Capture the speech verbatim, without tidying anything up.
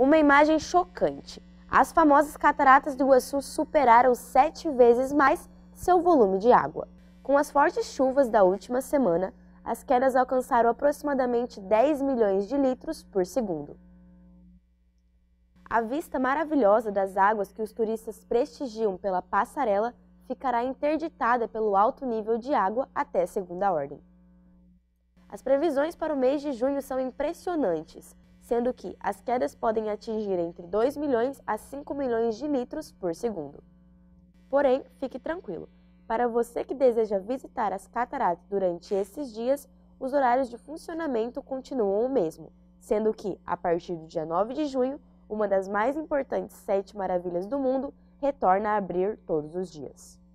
Uma imagem chocante. As famosas cataratas do Iguaçu superaram sete vezes mais seu volume de água. Com as fortes chuvas da última semana, as quedas alcançaram aproximadamente dez milhões de litros por segundo. A vista maravilhosa das águas que os turistas prestigiam pela passarela ficará interditada pelo alto nível de água até segunda ordem. As previsões para o mês de junho são impressionantes, sendo que as quedas podem atingir entre dois milhões a cinco milhões de litros por segundo. Porém, fique tranquilo, para você que deseja visitar as cataratas durante esses dias, os horários de funcionamento continuam o mesmo, sendo que, a partir do dia nove de junho, uma das mais importantes sete maravilhas do mundo retorna a abrir todos os dias.